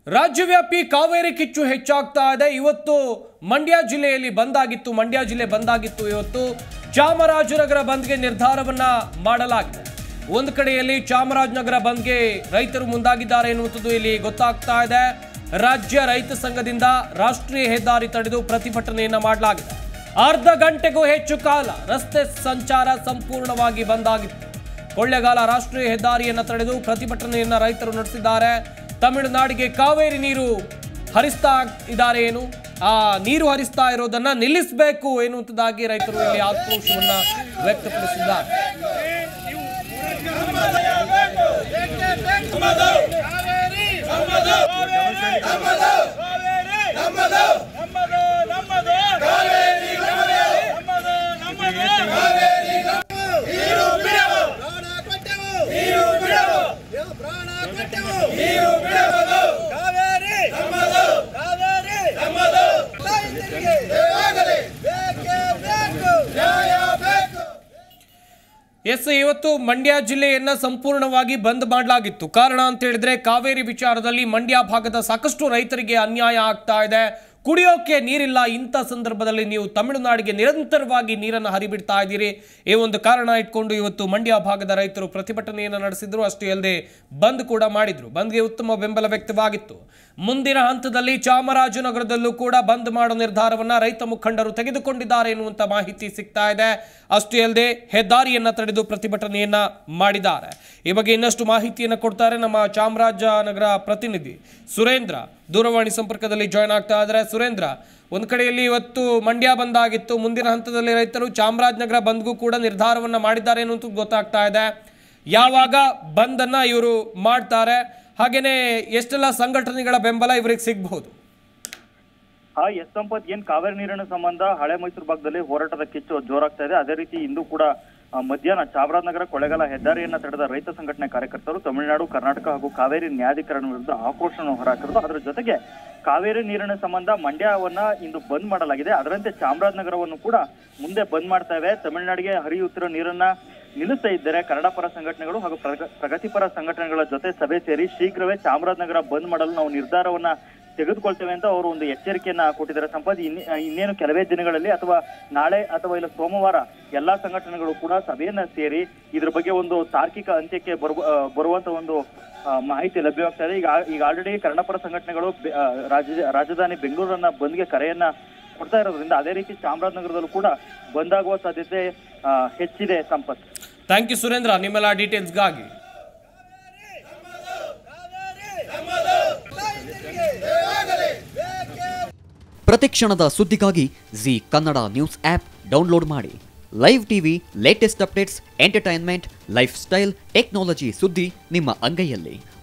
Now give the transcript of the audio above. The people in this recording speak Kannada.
ರಾಜ್ಯವ್ಯಾಪಿ ಕಾವೇರಿ ಕಿಚ್ಚು ಹೆಚ್ಚಾಗ್ತಾ ಇದೆ। ಇವತ್ತು ಮಂಡ್ಯ ಜಿಲ್ಲೆಯಲ್ಲಿ ಬಂದ್ ಆಗಿತ್ತು, ಮಂಡ್ಯ ಜಿಲ್ಲೆ ಬಂದ್ ಆಗಿತ್ತು। ಇವತ್ತು ಚಾಮರಾಜನಗರ ಬಂದ್ಗೆ ನಿರ್ಧಾರವನ್ನ ಮಾಡಲಾಗಿದೆ। ಒಂದು ಕಡೆಯಲ್ಲಿ ಚಾಮರಾಜನಗರ ಬಂದ್ಗೆ ರೈತರು ಮುಂದಾಗಿದ್ದಾರೆ ಎನ್ನುವುದು ಇಲ್ಲಿ ಗೊತ್ತಾಗ್ತಾ ಇದೆ। ರಾಜ್ಯ ರೈತ ಸಂಘದಿಂದ ರಾಷ್ಟ್ರೀಯ ಹೆದ್ದಾರಿ ತಡೆದು ಪ್ರತಿಭಟನೆಯನ್ನ ಮಾಡಲಾಗಿದೆ। ಅರ್ಧ ಗಂಟೆಗೂ ಹೆಚ್ಚು ಕಾಲ ರಸ್ತೆ ಸಂಚಾರ ಸಂಪೂರ್ಣವಾಗಿ ಬಂದ್ ಆಗಿತ್ತು। ಕೊಳ್ಳೇಗಾಲ ರಾಷ್ಟ್ರೀಯ ಹೆದ್ದಾರಿಯನ್ನ ತಡೆದು ಪ್ರತಿಭಟನೆಯನ್ನ ರೈತರು ನಡೆಸಿದ್ದಾರೆ। ತಮಿಳುನಾಡಿಗೆ ಕಾವೇರಿ ನೀರು ಹರಿಸ್ತಾ ಇದ್ದಾರೆ ಏನು, ಆ ನೀರು ಹರಿಸ್ತಾ ಇರೋದನ್ನ ನಿಲ್ಲಿಸಬೇಕು ಎನ್ನುವುದಾಗಿ ರೈತರು ಇಲ್ಲಿ ಆಕ್ರೋಶವನ್ನ ವ್ಯಕ್ತಪಡಿಸಿದ್ದಾರೆ। ಎಸ್, ಇವತ್ತು ಮಂಡ್ಯ ಜಿಲ್ಲೆಯನ್ನ ಸಂಪೂರ್ಣವಾಗಿ ಬಂದ್ ಮಾಡಲಾಗಿತ್ತು। ಕಾರಣ ಅಂತ ಹೇಳಿದ್ರೆ ಕಾವೇರಿ ವಿಚಾರದಲ್ಲಿ ಮಂಡ್ಯ ಭಾಗದ ಸಾಕಷ್ಟು ರೈತರಿಗೆ ಅನ್ಯಾಯ ಆಗ್ತಾ ಇದೆ। ಕುಡಿಯೋಕೆ ನೀರಿಲ್ಲ, ಇಂಥ ಸಂದರ್ಭದಲ್ಲಿ ನೀವು ತಮಿಳುನಾಡಿಗೆ ನಿರಂತರವಾಗಿ ನೀರನ್ನು ಹರಿಬಿಡ್ತಾ ಇದ್ದೀರಿ। ಈ ಒಂದು ಕಾರಣ ಇಟ್ಕೊಂಡು ಇವತ್ತು ಮಂಡ್ಯ ಭಾಗದ ರೈತರು ಪ್ರತಿಭಟನೆಯನ್ನು ನಡೆಸಿದ್ರು। ಅಷ್ಟೇ ಅಲ್ಲದೆ ಬಂದ್ ಕೂಡ ಮಾಡಿದ್ರು। ಬಂದ್ಗೆ ಉತ್ತಮ ಬೆಂಬಲ ವ್ಯಕ್ತವಾಗಿತ್ತು। ಮುಂದಿನ ಹಂತದಲ್ಲಿ ಚಾಮರಾಜನಗರದಲ್ಲೂ ಕೂಡ ಬಂದ್ ಮಾಡೋ ನಿರ್ಧಾರವನ್ನ ರೈತ ಮುಖಂಡರು ತೆಗೆದುಕೊಂಡಿದ್ದಾರೆ ಎನ್ನುವಂತ ಮಾಹಿತಿ ಸಿಗ್ತಾ ಇದೆ। ಅಷ್ಟೇ ಅಲ್ಲದೆ ಹೆದ್ದಾರಿಯನ್ನ ತಡೆದು ಪ್ರತಿಭಟನೆಯನ್ನ ಮಾಡಿದ್ದಾರೆ। ಈ ಬಗ್ಗೆ ಇನ್ನಷ್ಟು ಮಾಹಿತಿಯನ್ನು ಕೊಡ್ತಾರೆ ನಮ್ಮ ಚಾಮರಾಜನಗರ ಪ್ರತಿನಿಧಿ ಸುರೇಂದ್ರ, ದೂರವಾಣಿ ಸಂಪರ್ಕದಲ್ಲಿ ಜಾಯ್ನ್ ಆಗ್ತಾ ಇದ್ದಾರೆ। ಸುರೇಂದ್ರ, ಒಂದು ಕಡೆಯಲ್ಲಿ ಇವತ್ತು ಮಂಡ್ಯ ಬಂದ್ ಆಗಿತ್ತು, ಮುಂದಿನ ಹಂತದಲ್ಲಿ ರೈತರು ಚಾಮರಾಜನಗರ ಬಂದ್ಗೂ ಕೂಡ ನಿರ್ಧಾರವನ್ನ ಮಾಡಿದ್ದಾರೆ ಅನ್ನೋದು ಗೊತ್ತಾಗ್ತಾ ಇದೆ। ಯಾವಾಗ ಬಂದನ್ನ ಇವರು ಮಾಡ್ತಾರೆ, ಹಾಗೇನೆ ಎಷ್ಟೆಲ್ಲ ಸಂಘಟನೆಗಳ ಬೆಂಬಲ ಇವರಿಗೆ ಸಿಗಬಹುದು? ಎಸ್ ಸಂಪತ್, ಏನ್ ಕಾವೇರಿ ನೀರಿನ ಸಂಬಂಧ ಹಳೆ ಮೈಸೂರು ಭಾಗದಲ್ಲಿ ಹೋರಾಟದ ಕಿಚ್ಚು ಜೋರಾಗ್ತಾ ಇದೆ। ಅದೇ ರೀತಿ ಇಂದು ಕೂಡ ಮಧ್ಯಾಹ್ನ ಚಾಮರಾಜನಗರ ಕೊಳ್ಳೇಗಾಲ ಹೆದ್ದಾರಿಯನ್ನ ತಡೆದ ರೈತ ಸಂಘಟನೆ ಕಾರ್ಯಕರ್ತರು ತಮಿಳುನಾಡು, ಕರ್ನಾಟಕ ಹಾಗೂ ಕಾವೇರಿ ನ್ಯಾಯಾಧಿಕರಣ ವಿರುದ್ಧ ಆಕ್ರೋಶವನ್ನು ಹೊರಹಾಕಿದ್ರು। ಅದರ ಜೊತೆಗೆ ಕಾವೇರಿ ನೀರಿನ ಸಂಬಂಧ ಮಂಡ್ಯವನ್ನ ಇಂದು ಬಂದ್ ಮಾಡಲಾಗಿದೆ। ಅದರಂತೆ ಚಾಮರಾಜನಗರವನ್ನು ಕೂಡ ಮುಂದೆ ಬಂದ್ ಮಾಡ್ತಾ ಇವೆ। ತಮಿಳುನಾಡಿಗೆ ಹರಿಯುತ್ತಿರೋ ನೀರನ್ನ ನಿಲ್ಲಿಸ್ತಾ ಇದ್ದಾರೆ। ಕನ್ನಡ ಪರ ಸಂಘಟನೆಗಳು ಹಾಗೂ ಪ್ರಗತಿಪರ ಸಂಘಟನೆಗಳ ಜೊತೆ ಸಭೆ ಸೇರಿ ಶೀಘ್ರವೇ ಚಾಮರಾಜನಗರ ಬಂದ್ ಮಾಡಲು ನಾವು ನಿರ್ಧಾರವನ್ನ ತೆಗೆದುಕೊಳ್ತೇವೆ ಅಂತ ಅವರು ಒಂದು ಎಚ್ಚರಿಕೆಯನ್ನ ಕೊಟ್ಟಿದ್ದಾರೆ। ಸಂಪತ್, ಇನ್ನೇನು ಕೆಲವೇ ದಿನಗಳಲ್ಲಿ ಅಥವಾ ನಾಳೆ ಅಥವಾ ಇಲ್ಲ ಸೋಮವಾರ ಎಲ್ಲಾ ಸಂಘಟನೆಗಳು ಕೂಡ ಸಭೆಯನ್ನ ಸೇರಿ ಇದ್ರ ಬಗ್ಗೆ ಒಂದು ತಾರ್ಕಿಕ ಅಂತ್ಯಕ್ಕೆ ಬರುವಂತ ಒಂದು ಮಾಹಿತಿ ಲಭ್ಯವಾಗ್ತಾ ಇದೆ। ಈಗ ಆಲ್ರೆಡಿ ಕನ್ನಡಪರ ಸಂಘಟನೆಗಳು ರಾಜಧಾನಿ ಬೆಂಗಳೂರನ್ನ ಬಂದ್ಗೆ ಕರೆಯನ್ನ ಕೊಡ್ತಾ ಇರೋದ್ರಿಂದ ಅದೇ ರೀತಿ ಚಾಮರಾಜನಗರದಲ್ಲೂ ಕೂಡ ಬಂದ್ ಆಗುವ ಸಾಧ್ಯತೆ ಹೆಚ್ಚಿದೆ। ಸಂಪತ್, ಥ್ಯಾಂಕ್ ಯು ಸುರೇಂದ್ರ, ನಿಮ್ಮೆಲ್ಲ ಡೀಟೇಲ್ಸ್ಗಾಗಿ। ಪ್ರತಿಕ್ಷಣದ ಸುದ್ದಿಗಾಗಿ Zee Kannada news app download ಮಾಡಿ। Live TV, latest updates, entertainment, lifestyle, technology ಸುದ್ದಿ ನಿಮ್ಮ ಅಂಗೈಯಲ್ಲಿ।